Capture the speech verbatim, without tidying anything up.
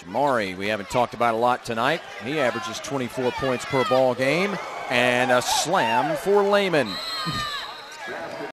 Jamari, we haven't talked about a lot tonight. He averages twenty-four points per ball game. And a slam for Lehaman.